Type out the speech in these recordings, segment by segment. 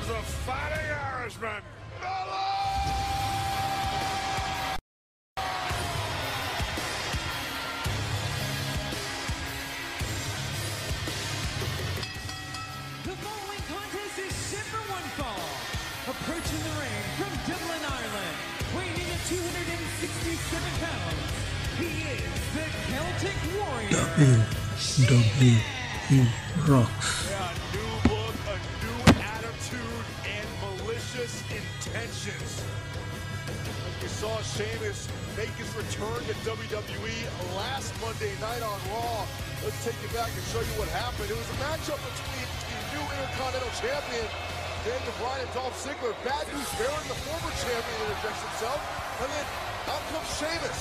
is a fighting Irishman. The following contest is set for one fall. Approaching the ring from Dublin, Ireland, weighing in at 267 pounds, he is the Celtic Warrior. WWE rocks. Yeah, a new look, a new attitude, and malicious intentions. We saw Sheamus make his return to WWE last Monday night on Raw. Let's take you back and show you what happened. It was a matchup between the new Intercontinental Champion, Daniel Bryan, and Dolph Ziggler. Bad news bearer, the former champion, interjects himself. And then out comes Sheamus.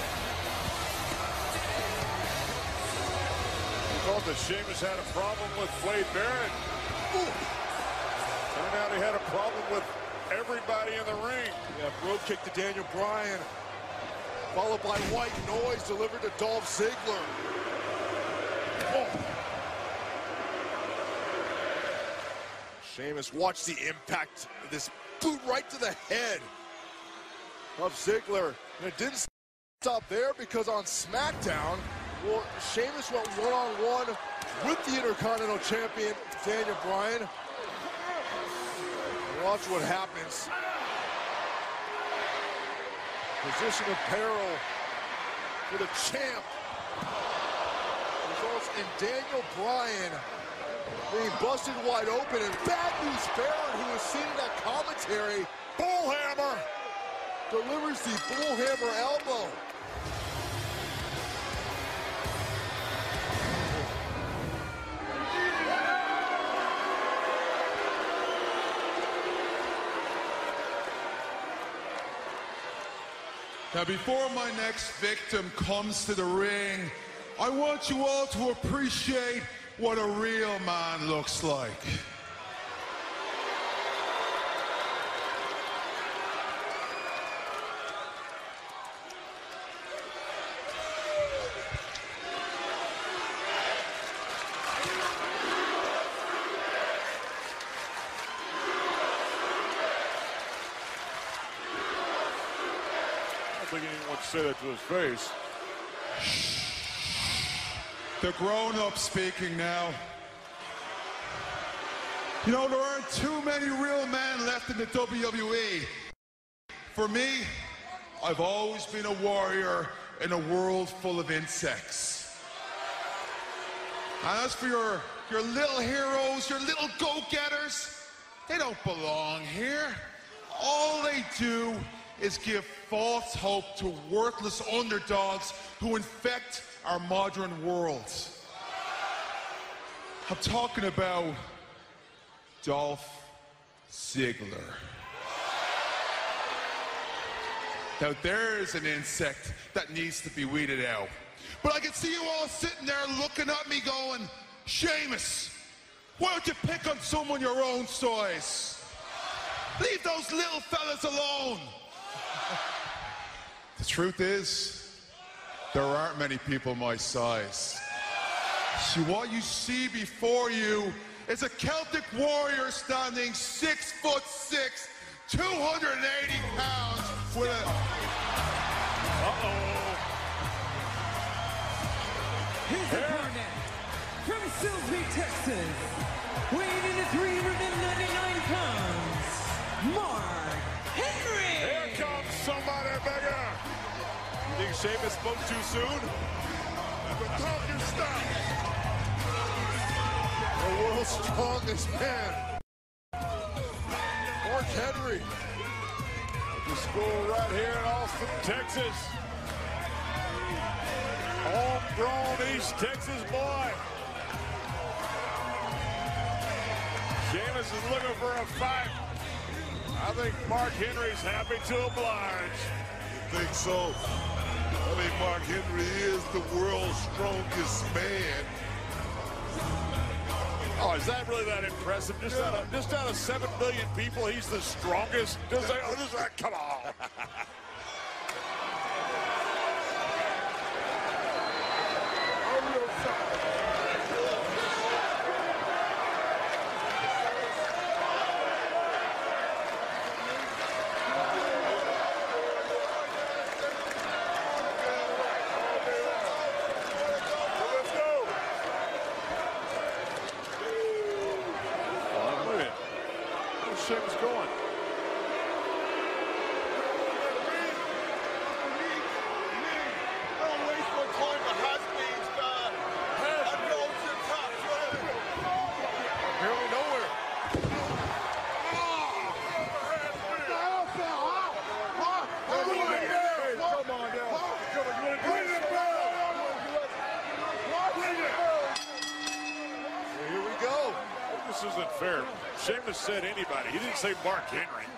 We thought that Sheamus had a problem with Wade Barrett. Turned out he had a problem with everybody in the ring. Yeah, brogue kick to Daniel Bryan, followed by white noise delivered to Dolph Ziggler. Sheamus, watch the impact of this boot right to the head of Ziggler. And it didn't stop there, because on SmackDown, well, Sheamus went one-on-one with the Intercontinental Champion, Daniel Bryan. Watch what happens. Position of peril for the champ. Results in Daniel Bryan being busted wide open, and Bad News Barrett, who was seen in that commentary, Bullhammer, delivers the Bullhammer elbow. Now, before my next victim comes to the ring, I want you all to appreciate what a real man looks like. I don't think anyone said that to his face. The grown-up speaking now. You know, there aren't too many real men left in the WWE. For me, I've always been a warrior in a world full of insects. And as for your little heroes, your little go-getters, they don't belong here. All they do is give false hope to worthless underdogs who infect our modern world. I'm talking about Dolph Ziggler. Now there's an insect that needs to be weeded out. But I can see you all sitting there looking at me going, Sheamus, why don't you pick on someone your own size? Leave those little fellas alone. The truth is, there aren't many people my size. See, what you see before you is a Celtic warrior standing 6'6", 280 pounds with a... His opponent, from Silsbee, Texas, weighing in at 399 pounds, Mark Henry. Here comes somebody bigger. You think Sheamus spoke too soon? The talking stop. The world's strongest man, Mark Henry. The school right here in Austin, Texas. Homegrown East Texas boy. Sheamus is looking for a fight. I think Mark Henry's happy to oblige. You think so? I mean, Mark Henry is the world's strongest man. Oh, is that really that impressive? Just out of 7 billion people, he's the strongest? Come on. Sheamus going? Don't waste no time for has-beens, man. I'm going to the top. Apparently nowhere. Here we go. This isn't fair. Sheamus said anybody. He didn't say Mark Henry.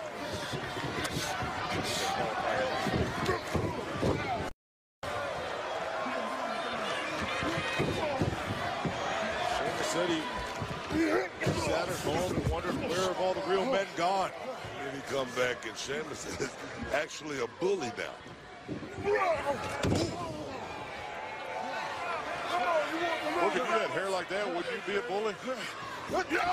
Sheamus said he sat at home and wondered where have all the real men gone. Then he come back and Sheamus is actually a bully now. Look, if you had hair like that, would you be a bully? What do you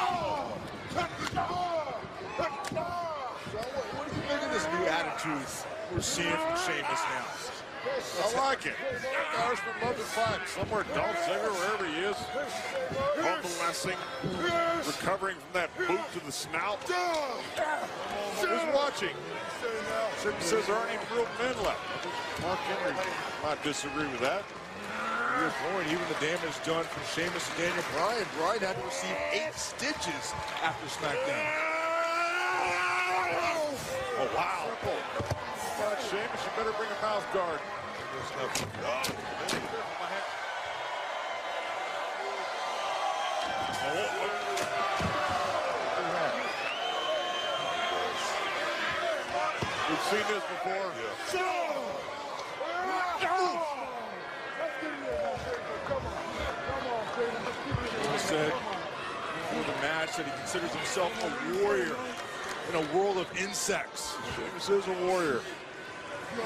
think of this new attitude we're seeing from Sheamus now? I like it. Guys from Love and Fight. Somewhere Dolph Ziggler, wherever he is, convalescing, recovering from that boot to the snout. Who's watching? Sheamus says there aren't any real men left. Mark Henry might disagree with that. To your point, even the damage done from Sheamus and Daniel Bryan. Bryan had to receive 8 stitches after SmackDown. Oh, wow. Sheamus, you better bring a mouth guard. We've seen this before. He said before the match that he considers himself a warrior in a world of insects. Sheamus is a warrior. Come on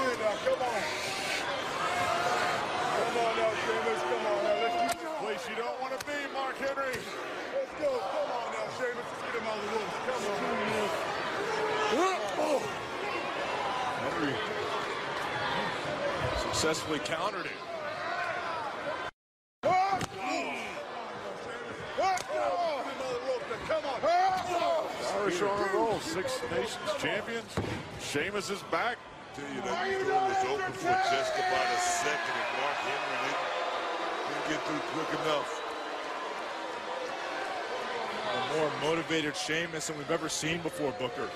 now, Sheamus. Come on now. Let's keep it. Place you don't want to be, Mark Henry. Let's go. Come on now, Sheamus. Let's get him out of the room. Come on. Henry successfully countered it. Irish on a roll. 6 Nations champions. Sheamus is back. Tell you that door was open for just about a second, and Mark Henry didn't get through quick enough. A more motivated Sheamus than we've ever seen before, Booker.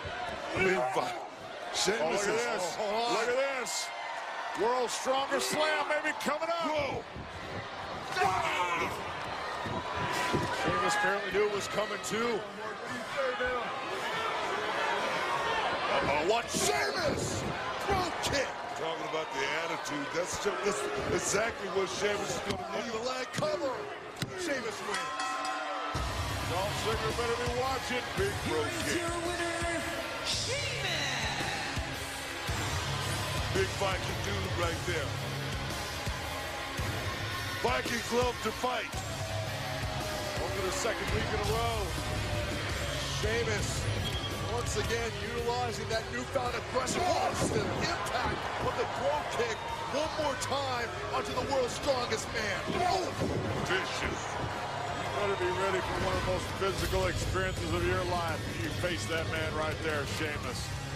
Sheamus Look at this. Look at this. World's strongest slam maybe coming up. Whoa. Sheamus apparently knew it was coming too. What? Sheamus! Throat kick! Talking about the attitude. That's exactly what Sheamus is going to need. The leg cover. Sheamus wins. Dolph Ziggler better be watching. Big Here throat is kick. your winner, Sheamus. Big Viking dude right there. Viking glove to fight. Over the second week in a row. Sheamus once again utilizing that newfound aggression. Watch the impact of the throat kick one more time onto the world's strongest man. Vicious. You better be ready for one of the most physical experiences of your life. You face that man right there, Sheamus.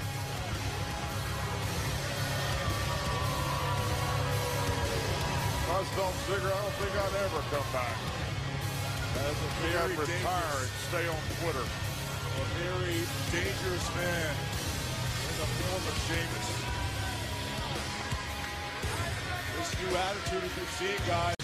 I was Dolph Ziggler, I don't think I'd ever come back. As a I'd retire and stay on Twitter. A very dangerous man in the form of Sheamus. This new attitude, as you're seeing, guys,